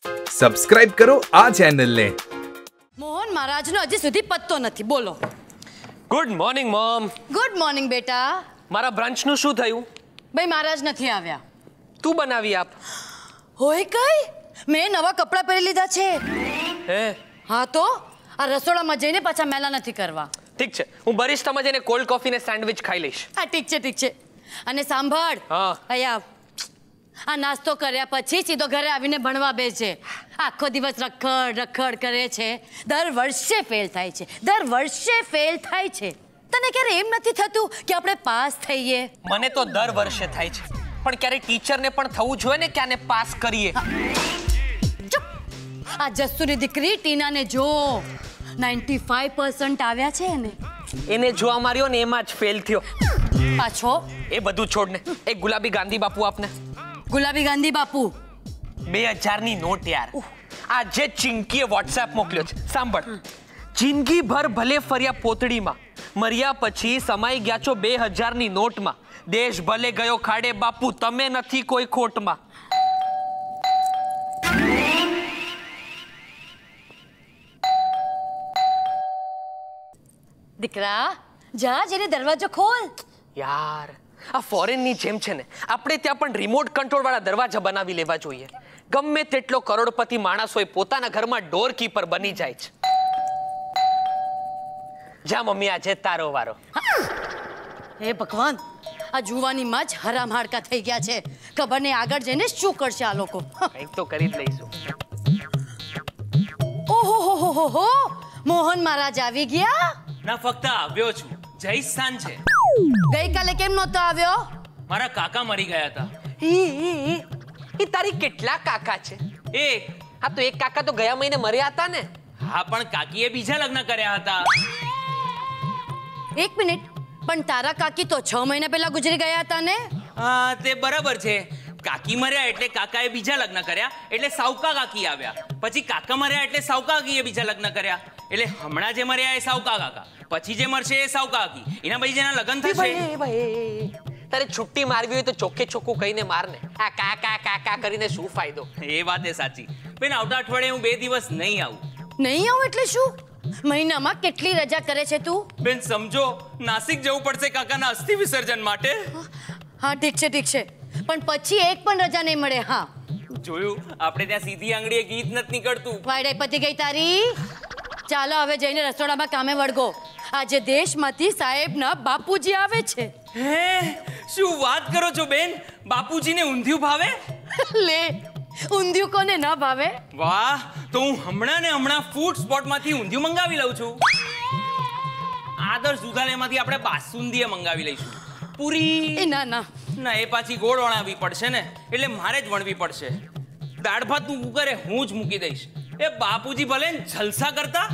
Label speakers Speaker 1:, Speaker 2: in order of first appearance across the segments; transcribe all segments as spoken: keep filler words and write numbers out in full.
Speaker 1: Subscribe કરો આ ચેનલને.
Speaker 2: મોહન મહારાજનો હજી સુધી પત્તો નથી. બોલો.
Speaker 3: Good morning mom.
Speaker 2: Good morning બેટા.
Speaker 3: મારા બ્રંચનું શું થયું?
Speaker 2: ભાઈ મહારાજ નથી આવ્યા.
Speaker 3: તું બનાવી આપ.
Speaker 2: હોય કઈ? મેં નવા કપડાં પહેરી લીધા છે.
Speaker 3: હે? હા
Speaker 2: તો આ રસોડામાં જઈને પાછા મેલા નથી કરવા.
Speaker 3: ઠીક છે, હું બરિસ્ટામાં જઈને કોલ્ડ કોફી ને સેન્ડવિચ ખાઈ લઈશ.
Speaker 2: હા ઠીક છે ઠીક છે. અને સાંભળ,
Speaker 3: હા
Speaker 2: અહીંયા આ નાસ્તો કર્યા પછી સીધો ઘરે આવીને ભણવા બેસે. આખો દિવસ રખડ રખડ કરે છે. દર વર્ષે ફેલ થાય છે. દર વર્ષે ફેલ થાય છે. તને ક્યારે એમ નથી થતું કે આપણે પાસ થઈએ?
Speaker 3: મને તો દર વર્ષે થાય છે, પણ ક્યારે ટીચરને પણ થવું જોઈએ ને કે આને પાસ કરીએ.
Speaker 2: આ જસ્સુની દીકરી ટીનાને જો નાઇન્ટી ફાઈવ પર્સન્ટ આવ્યા છે ને.
Speaker 3: એને જોવા માર્યો ને એમાં જ ફેલ થયો
Speaker 2: પાછો.
Speaker 3: એ બધું છોડને, એક ગુલાબી ગાંધી બાપુ આપને.
Speaker 2: ગુલાબી ગાંધી બાપુ
Speaker 3: બે હજાર ની નોટ યાર. આજે ચિંકીએ વોટ્સએપ મોકલ્યો છે. સાંભળ, જિંદગી ભર ભલે ફર્યા પોતડીમાં, મર્યા પછી સમાઈ ગયા છો બે હજાર ની નોટમાં. દેશ ભલે ગયો ખાડે બાપુ, તમે નથી કોઈ ખોટમાં.
Speaker 2: દીકરા જા જઈને દરવાજો ખોલ.
Speaker 3: યાર આ ફોરેન ની જેમ છે ને, આપણે ત્યાં પણ રિમોટ કંટ્રોલ વાળા દરવાજા બનાવી લેવા જોઈએ. ગમે તેટલો કરોડપતિ માણસ હોય પોતાના ઘરમાં ડોર કીપર બની જાય છે. જા મમ્મી, આજે તારો વારો.
Speaker 2: હે ભગવાન, આ જુવાનીમાં જ હરામ હાડકા થઈ ગયા છે. ખબર નહીં આગળ જઈને શું કરશે આ લોકો.
Speaker 3: કંઈક તો કરી જ લઈશું.
Speaker 2: ઓહો હો હો હો હો, મોહન મહારાજ આવી ગયા?
Speaker 4: ના, ફક્ત આવ્યો છું. જય સ્થાન છે.
Speaker 2: ગઈકાલે કેમ નહોતો આવ્યો?
Speaker 4: મારા કાકા મરી ગયા હતા.
Speaker 3: એ તારી કેટલા કાકા છે?
Speaker 4: એક.
Speaker 3: હા તો એક કાકા તો ગયા મહિને મર્યા હતા ને.
Speaker 4: હા, પણ કાકીએ બીજા લગ્ન કર્યા હતા.
Speaker 2: એક મિનિટ, પણ તારા કાકી તો છ મહિના પહેલા ગુજરી ગયા હતા ને?
Speaker 4: હા, તે બરાબર છે. કાકી મર્યા એટલે કાકાએ બીજા લગ્ન કર્યા, એટલે સાવકા કાકી આવ્યા. પછી કાકા મર્યા એટલે સાવકા કાકીએ બીજા લગ્ન કર્યા, એટલે હમણાં જે મર્યા એ સાવકા કાકા. પછી જે મરશે એ સાવકા કાકી. એના પછી જેના લગ્ન થશે.
Speaker 3: તારે છુટ્ટી મારવી હોય તો ચોખ્ખે ચોખ્ખું કહીને મારને. આ કાકા કાકા કરીને શું ફાયદો?
Speaker 4: એ વાત એ સાચી. બેન, આવતા અઠવાડિયે હું બે દિવસ નહીં આવું.
Speaker 2: નહીં આવું એટલે શું? મહિનામાં કેટલી રજા કરે છે તું?
Speaker 4: બેન સમજો, નાસિક જવું પડશે કાકાના અસ્થિ વિસર્જન માટે.
Speaker 2: હા ઠીક છે ઠીક છે, પણ પછી એક પણ રજા નહીં મળે. હા
Speaker 4: જોયું, આપણે ત્યાં સીધી આંગળીએ ગીત નથી નીકળતું.
Speaker 2: વાયડાઈ પતી ગઈ તારી. ચાલો હવે જઈને રસોડામાં કામે વળગો. આજે દેશમાંથી સાહેબના બાપુજી આવે છે.
Speaker 4: હે, શું વાત કરો છો બેન? બાપુજીને ઊંધિયું ભાવે?
Speaker 2: લે, ઊંધિયું કોને ન ભાવે?
Speaker 4: વાહ, તો હું હમણાં ને હમણાં ફૂડ સ્પોટમાંથી ઊંધિયું મંગાવી લઉં છું. આદર્શ દુધાલયમાંથી આપણે બાસુંદીએ મંગાવી લઈશું. પૂરી
Speaker 2: એ ના ના
Speaker 4: ના, એ પાછી ગોળ વણાવવી પડશે ને, એટલે મારે જ વણવી પડશે. દાળ ભાતનું કુકરે હું જ મૂકી દઈશ. એ બાપુજી ભલે જલસા કરતા.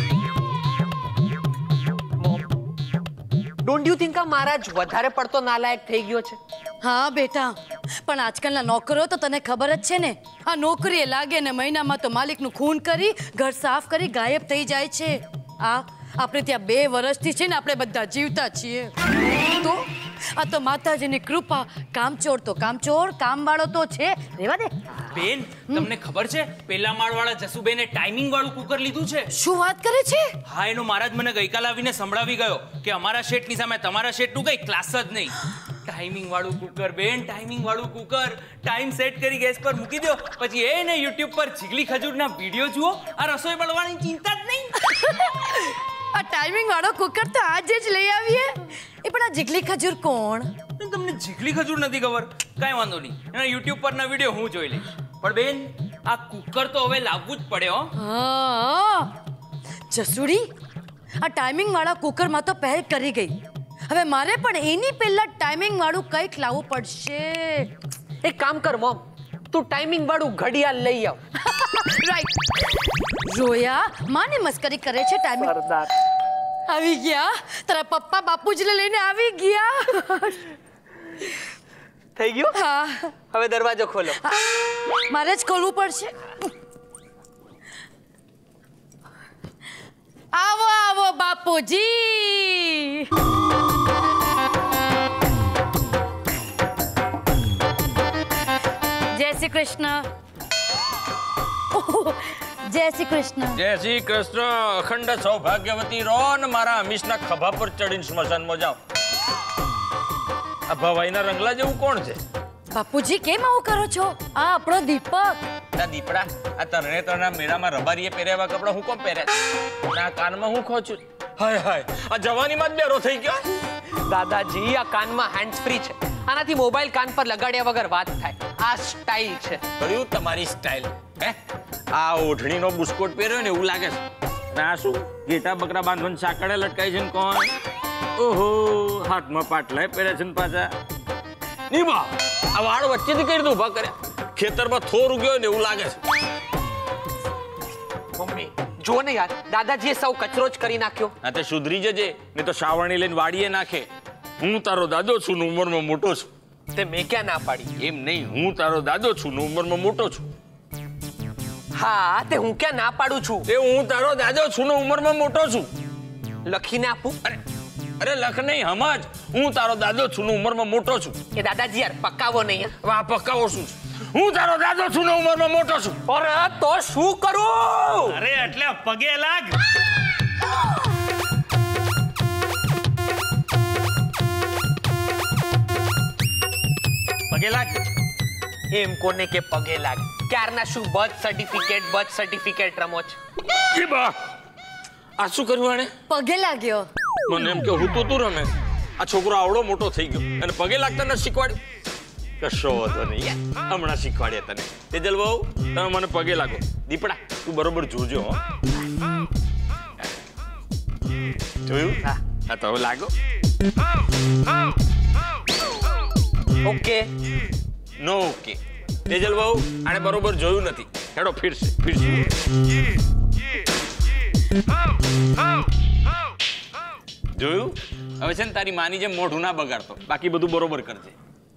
Speaker 3: ડોન્ટ યુ થિંક આ મહારાજ વધારે પડતો નાલાયક થઈ ગયો છે?
Speaker 2: હા બેટા, પણ આજકાલના નોકરો તો તને ખબર જ છે ને. આ નોકરીએ લાગે ને મહિનામાં તો માલિકનું ખૂન કરી ઘર સાફ કરી ગાયબ થઈ જાય છે. આ આપણે ત્યાં બે વર્ષથી છે ને આપણે બધા જીવતા છીએ. તો આ તો માતાજીની કૃપા. કામચોર તો કામચોર, કામવાળો તો છે. રેવા દે.
Speaker 4: બેન, તમને ખબર છે પેલા માળવાળા જસુબેને ટાઈમિંગ વાળું કુકર લીધું છે?
Speaker 2: શું વાત કરે છે?
Speaker 4: હા, એનો મહારાજ મને ગઈકાલ આવીને સંભળાવી ગયો કે અમારા શેઠની સામે તમારા શેઠનું કઈ ક્લાસ જ નહીં. ટાઈમિંગ વાળું કુકર બેન, ટાઈમિંગ વાળું કુકર. ટાઈમ સેટ કરી ગેસ પર મૂકી દો, પછી એને યુટ્યુબ પર જીગલી ખજૂરના વિડીયો જુઓ. આ રસોઈ બળવાની ચિંતા જ નહીં.
Speaker 2: આ ટાઈમિંગ વાળો કુકર તો આજે જ લઈ આવીએ. એ પણ આ જીગલી ખજૂર કોણ?
Speaker 4: તમને જીગલી ખજૂર નથી ખબર? કાંઈ વાંધો નહીં, એના યુટ્યુબ પરના વિડીયો હું જોઈ લઈશ. પણ બેન, આ કુકર તો હવે લાવવું જ પડે. હો
Speaker 2: હા જસુડી, આ ટાઈમિંગ વાળા કુકરમાં તો પહેલ કરી ગઈ. હવે મારે પણ એની પહેલા ટાઈમિંગ વાળું કંઈક લાવવું પડશે.
Speaker 3: એક કામ કર મોમ, તું ટાઈમિંગ વાળું ઘડિયાળ લઈ આવ.
Speaker 2: રાઈટ. રોયા માને મસ્કરી કરે છે. ટાઈમિંગ
Speaker 3: સરદાર
Speaker 2: આવી ગયા. તારા પપ્પા બાપુજીને લઈને આવી ગયા.
Speaker 3: થઈ ગયું?
Speaker 2: હા.
Speaker 3: હવે દરવાજો ખોલો.
Speaker 2: મારે જ ખોલવું પડશે. આવો આવો બાપુજી. જય શ્રી કૃષ્ણ. જય શ્રી કૃષ્ણ.
Speaker 5: જય શ્રી કૃષ્ણ. અખંડ સૌભાગ્યવતી રહો ને મારા અમીશના ખભા પર ચડીને સ્મશાનમાં જાઓ. આ ભવાઈના રંગલા જેવું કોણ છે?
Speaker 2: બાપુજી કેમ આવું કરો છો? આ આપણો દીપક.
Speaker 5: આ દીપડા આ તરણેતરના મેળામાં રબારીએ પહેર્યા કપડા હું કોમ પહેર્યા? આ કાનમાં હું ખોચું? હાય હાય આ જવાનીમાં જ બેરો થઈ ગયો.
Speaker 3: દાદાજી આ કાનમાં હેન્ડ્સ ફ્રી છે. આનાથી મોબાઈલ કાન પર લગાડ્યા વગર વાત થાય. આ સ્ટાઇલ છે.
Speaker 5: કર્યું તમારી સ્ટાઇલ હે? આ ઓઢણીનો બુસ્કોટ પહેર્યો ને એવું લાગે છે. ના શું ઘેટા બકરા બાંધવાને સાકડે લટકાઈ છે ને કોણ? ઓહો હાથમાં પાટલાય પહેર્યા છે ને પાછા. ની બા આ વાળ વચ્ચેથી કઈ રીતે ઉભા કર્યા? ખેતરમાં થોર ઉગ્યો ને એવું લાગે છે.
Speaker 3: મમ્મી જો ને યાર, દાદાજીએ સૌ કચરો જ કરી નાખ્યો.
Speaker 5: આ તે સુધરી જજે ને તો સાવરણી લઈને વાડીએ નાખે. હું તારો દાદો છું ને ઉંમરમાં મોટો છું.
Speaker 3: તે મેં ક્યાં ના પાડી?
Speaker 5: એમ નહીં, હું તારો દાદો છું ને ઉંમરમાં મોટો છું.
Speaker 3: હા તે હું ક્યાં ના પાડું છું?
Speaker 5: એ હું તારો દાદો છું ને ઉંમરમાં મોટો છું.
Speaker 3: લખીને આપું?
Speaker 5: અરે અરે લખ નહીં, હમજ. હું તારો દાદો છું ને ઉંમરમાં મોટો છું.
Speaker 3: એ દાદાજી યાર પકાવો નહીં.
Speaker 5: વાહ પકાવો શું? હું તારો દાદો છું ને ઉંમરમાં મોટો છું.
Speaker 3: અરે તો શું કરું?
Speaker 6: અરે એટલે પગે લાગ. પગે લાગ.
Speaker 3: એમ કોને કે પગે લાગ? ક્યારના શું બર્થ સર્ટિફિકેટ બર્થ સર્ટિફિકેટ રમો છો?
Speaker 5: એ બા આ શું કર્યું આને?
Speaker 2: પગે લાગ્યો.
Speaker 5: મને એમ કે હું તો તું રમે. આ છોકરો આવડો મોટો થઈ ગયો અને પગે લાગતા ન શીખવાડ્યું? કશો વાંધો નહીં, હમણાં શીખવાડ્યા તને. તેજલ બહુ તમે મને પગે લાગો. દીપડા તું બરોબર જોજો. હો જોયું? હા તો હવે લાગો.
Speaker 3: Okay
Speaker 5: no okay. તેજલ બહુ આને બરોબર જોયું નથી. હેડો ફિરશે ફિરશે. જોયું? હવે છે ને તારી માની જેમ મોઢું ના બગાડતો, બાકી બધું બરોબર કરજે.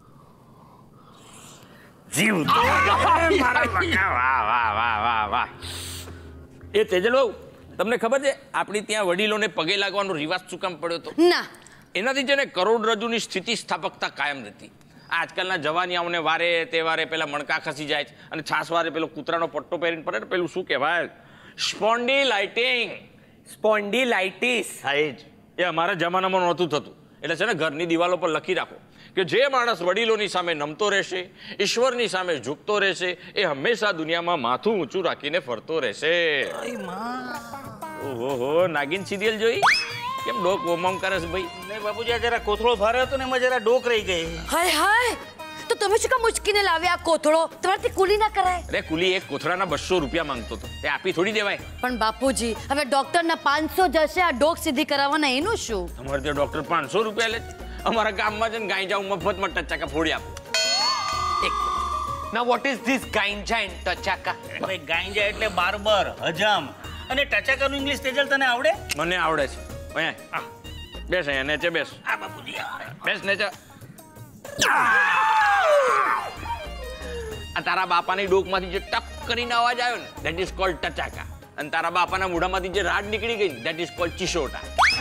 Speaker 5: જીવ વાહ વાહ વાહ વાહ વાહ. એ તેજલ બહુ તમને ખબર છે આપણી ત્યાં વડીલોને પગે લાગવાનો રિવાજ શું કામ પડ્યો હતો?
Speaker 2: ના.
Speaker 5: એનાથી છે ને કરોડરજ્જુની સ્થિતિ સ્થાપકતા કાયમ રહેતી. આજકાલના જવાનિયાઓને વારે તહેવારે પેલા મણકા ખસી જાય અને છાસ વારે પેલો કૂતરાનો પટ્ટો પહેરીને પડે ને પેલું શું કહેવાય? સ્પોન્ડિલાઇટિંગ.
Speaker 3: સ્પોન્ડિલાઇટિસ.
Speaker 5: હા એ જ. એ અમારા જમાનામાં નહોતું થતું. એટલે છે ને ઘરની દિવાલો પર લખી રાખો કે જે માણસ વડીલોની સામે નમતો રહેશે, ઈશ્વરની સામે ઝૂકતો રહેશે, એ હંમેશા દુનિયામાં માથું ઊંચું રાખીને ફરતો રહેશે. ઓહો નાગિન સિરિયલ જોઈ? કેમ ડોક ઓમમ કરે છે ભાઈ?
Speaker 6: નહીં બાપુજી, જરા કોથળો ભારે હતો ને એમાં જરા ડોક રહી ગઈ.
Speaker 2: હાય હાય, તો તમે શું કામ મુચકીને લાવ્યા આ કોથળો? તમારાથી કુલી ના કરાય?
Speaker 5: અરે કુલી એક કોથળાના બસો રૂપિયા માંગતો હતો, એ આપી થોડી દેવાય.
Speaker 2: પણ બાપુજી હવે ડોક્ટરના પાંચસો જશે આ ડોક સીધી કરાવવાના, એનું શું?
Speaker 5: અમારે ત્યાં ડોક્ટર પાંચસો રૂપિયા લે. અમારા ગામમાં છે ને ગાય જાઉં મફતમાં ટચાકા ફોડી આપો.
Speaker 3: ના what is this ganja and tachaka?
Speaker 6: ભાઈ ગાંજા એટલે બાર્બર, હજામ અને ટચાકાનું ઇંગ્લિશ તેજલ તને આવડે?
Speaker 5: મને આવડે છે. અહીંયા બેસ, અહીંયા નેચે બેસ.
Speaker 6: આ બાપુજી
Speaker 5: બેસ નેચે. આ તારા બાપાની ડોકમાંથી જે ટક કરીને અવાજ આવ્યો ને ધેટ ઇઝ કોલ્ડ ટચાકા. અને તારા બાપાના મોઢામાંથી જે રાડ નીકળી ગઈ ધેટ ઇઝ કોલ્ડ ચિસોટા.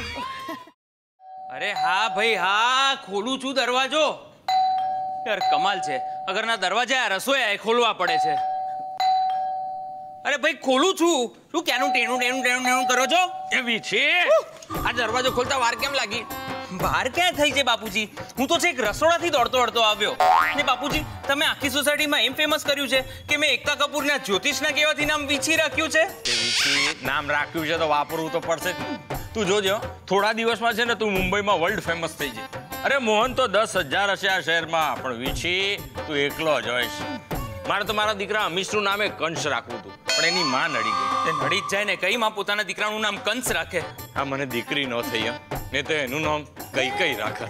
Speaker 4: અરે હા ભાઈ હા, ખોલું છું દરવાજો. યાર કમાલ છે, અગરના દરવાજા આ રસોઈ ખોલવા પડે છે. અરે ભાઈ ખોલું છું. શું ક્યાંનું ટેણું ટેણું ટેણું ટેણું કરો છો?
Speaker 5: એવી છે. આ દરવાજો ખોલતા વાર કેમ લાગી?
Speaker 4: બહાર ક્યાં થઈ છે બાપુજી? હું તો છેક રસોડાથી દોડતો દોડતો આવ્યો. ને બાપુજી તમે આખી સોસાયટીમાં એમ ફેમસ કર્યું છે કે મેં એકતા કપૂરના જ્યોતિષના કહેવાથી નામ વીછી રાખ્યું છે.
Speaker 5: નામ રાખ્યું છે તો વાપરવું તો પડશે જ. તું જોજો થોડા દિવસમાં છે ને તું મુંબઈમાં વર્લ્ડ ફેમસ થઈ જાય. અરે મોહન તો દસ હજાર હશે આ શહેરમાં, પણ વીછી તું એકલો જ હોઈશ. મારે તો મારા દીકરા અમીશનું નામે કંસ રાખવું હતું, પણ એની માં નડી ગઈ.
Speaker 4: તે નડી જ જાય ને, કઈ માં પોતાના દીકરાનું નામ કંસ રાખે?
Speaker 5: હા મને દીકરી ન થઈ એમ, ને તો એનું નામ કઈ કઈ રાખે.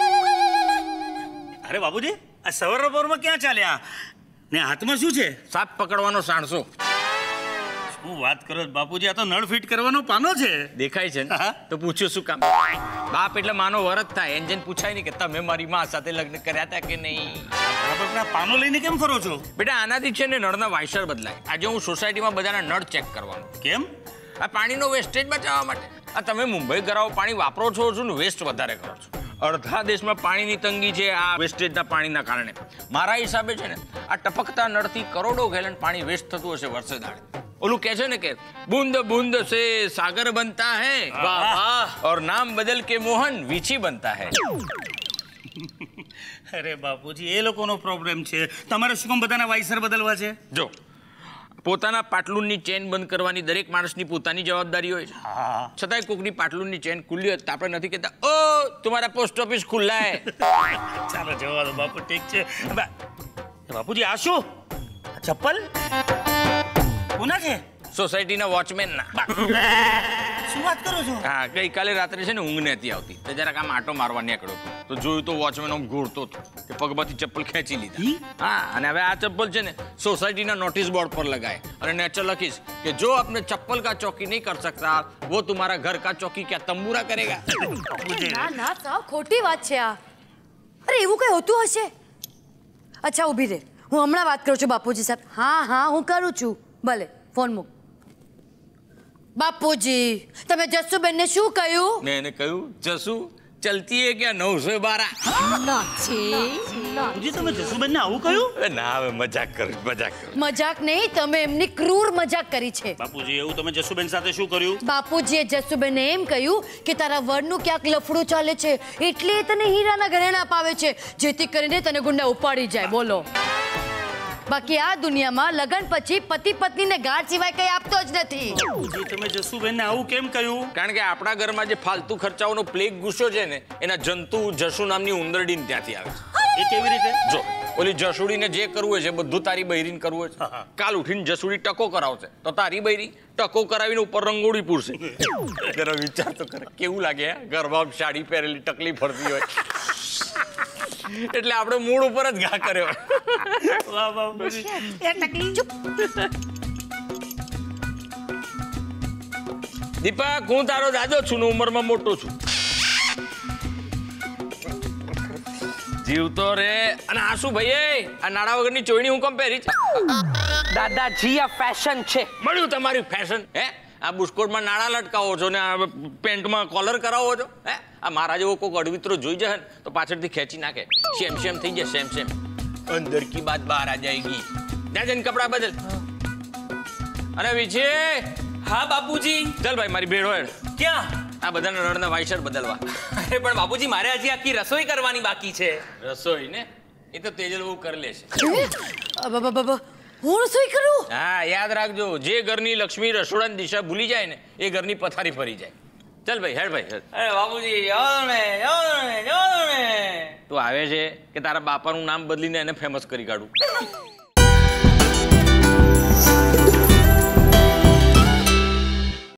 Speaker 6: અરે બાપુજી આ સવારના પોરમાં ક્યાં ચાલ્યા ને હાથમાં શું છે?
Speaker 5: સાપ પકડવાનો સાણસો.
Speaker 6: શું વાત કરો બાપુજી, આ તો નળ ફિટ કરવાનો પાનો છે.
Speaker 5: દેખાય છે ને તો પૂછ્યું શું કામ? બાપ એટલે માનો વરત થાય. એન્જિન પૂછાય નહીં કે તમે મારી માં સાથે લગ્ન કર્યા હતા કે નહીં.
Speaker 6: પાનો લઈને કેમ ફરો છો?
Speaker 5: બેટા આનાથી છે ને નળના વાઇસર બદલાય. આજે હું સોસાયટીમાં બધાના નળ ચેક કરવાનું.
Speaker 6: કેમ?
Speaker 5: આ પાણીનો વેસ્ટેજ બચાવવા માટે. આ તમે મુંબઈ ગરાવો પાણી વાપરો છો છો ને વેસ્ટ વધારે કરો છો. અડધા દેશમાં પાણીની તંગી છે આ વેસ્ટેજના પાણીના કારણે. મારા હિસાબે છે ને આ ટપકતા નળથી કરોડો ગેલન પાણી વેસ્ટ થતું હશે વર્ષે દાડે. ઓલું કહે છે ને કે બૂંદ બૂંદ સે સાગર બનતા હૈ, વાહ વાહ, ઓર નામ બદલ કે મોહન વીછી બનતા હૈ.
Speaker 6: અરે બાપુજી, એ લોકોનો પ્રોબ્લેમ છે, તમારે શું કામ બધાના વાઇસર બદલવા છે?
Speaker 5: જો પોતાના પાટલુનની ચેન બંધ કરવાની દરેક માણસની પોતાની જવાબદારી હોય છે. છતાંય કોકની પાટલુનની ચેન ખુલ્લી હોય તો આપણે નથી કહેતા ઓ તમારા પોસ્ટ ઓફિસ ખુલ્લા હે.
Speaker 6: ચાલો જવા દો બાપુ, ઠીક છે. બાપુજી આ શું ચપ્પલ કોના છે?
Speaker 5: સોસાયટીના વોચમેનના.
Speaker 6: શું વાત કરો છો?
Speaker 5: હા, ગઈકાલે રાત્રે છે ને ઊંઘ નથી આવતી તો જરાક આમ આટો મારવા નીકળ્યો હતો તો જોયું તો વોચમેન આમ ઘૂરતો હતો કે પગમાંથી ચપ્પલ ખેંચી લીધા. હા, અને હવે આ ચપ્પલ છે ને સોસાયટીના નોટિસ બોર્ડ પર લગાય અને નેચર લખીશ કે જો આપને ચપ્પલ કા ચોકી નહીં કર सकता वो तुम्हारा घर का चौकी क्या तंबूरा करेगा.
Speaker 2: ના ના સાવ ખોટી વાત છે આ. અરે એવું કઈ હોતું હશે? અચ્છા ઊભી રહે, હું હમણાં વાત કરું છું બાપુજી સાહેબ. હા હા હું કરું છું, ભલે ફોન મૂક. બાપુજી તમે જસુબેનને શું કહ્યું?
Speaker 5: મેં એને કહ્યું જસુ ચલતી હે ક્યાં નવસો બારા.
Speaker 6: બાપુજી તમે જસુબેનને આવું કહ્યું?
Speaker 5: ના હવે મજાક કરું મજાક કરું.
Speaker 2: મજાક નહીં, તમે એમની ક્રૂર મજાક કરી છે.
Speaker 6: બાપુજી એવું તમે જસુબેન સાથે શું કર્યું?
Speaker 2: બાપુજીએ જસુબેનને એમ કહ્યું કે તારા વરનું ક્યાંક લફડું ચાલે છે એટલે એ તને હીરાના ઘરેણા અપાવે છે જેથી કરીને તને ગુંડા ઉપાડી જાય. બોલો, બાકી આ દુનિયામાં લગન પછી પતિ પત્નીને ગાંઠ સિવાય કઈ આપતો જ નથી.
Speaker 6: બાપુજી તમે જસુબેનને આવું કેમ કહ્યું?
Speaker 5: કારણ કે આપણા ઘરમાં જે ફાલતુ ખર્ચાઓનો પ્લેગ ગુસ્સો છે ને એના જંતુ જસુ નામની ઉંદરડીને ત્યાંથી આવે છે.
Speaker 6: એ કેવી રીતે?
Speaker 5: જો ઓલી જસુડીને જે કરવું હોય છે બધું તારી બૈરીને કરવું હોય છે. કાલ ઉઠીને જસુડી ટકો કરાવશે તો તારી બૈરી ટકો કરાવીને ઉપર રંગોળી પૂરશે. જરા વિચાર તો કરે કેવું લાગે ગરબા સાડી પહેરેલી ટકલી ફરતી હોય. એટલે આપણે મૂળ ઉપર જ ઘા કર્યો.
Speaker 6: વાહ બાપુજી.
Speaker 2: એ ટકલી ચૂપ.
Speaker 5: દીપક હું તારો દાદો છું ને ઉંમરમાં મોટો છું. જીવતો રે. અને આ શું ભાઈ આ નાડા વગરની ચોયણી હું કેમ પહેરી છે?
Speaker 3: દાદાજી આ ફેશન છે.
Speaker 5: મળ્યું તમારી ફેશન હે? આ બુસ્કોટમાં નાડા લટકાવો છો ને આ પેન્ટમાં કોલર કરાવો છો હે? આ મારા જેવો કોઈક અડવિત્રો જોઈ જાય ને તો પાછળથી ખેંચી નાખે. સેમ સેમ થઈ જાય સેમ સેમ. અંદર કી બાત બહાર આ જાયગી. જા જઈને કપડા બદલ. અરે વિજય.
Speaker 4: હા બાપુજી.
Speaker 5: ચાલ ભાઈ મારી ભેળો હેડ.
Speaker 4: ક્યાં?
Speaker 5: આ બધાના નળના વાઇસર બદલવા.
Speaker 4: અરે પણ બાપુજી મારે હજી આખી રસોઈ કરવાની બાકી છે.
Speaker 5: રસોઈ ને એ તો તેજલ બહુ કરી લેશે.
Speaker 2: હું રસોઈ કરું?
Speaker 5: હા યાદ રાખજો જે ઘરની લક્ષ્મી રસોડાની દિશા ભૂલી જાય ને એ ઘરની પથારી ફરી જાય. ચાલ ભાઈ હેડ ભાઈ હેડ.
Speaker 4: અરે બાપુજી જાઓ ને જાઓ ને જાઓ ને.
Speaker 5: તું આવે છે કે તારા બાપાનું નામ બદલીને એને ફેમસ કરી કાઢું?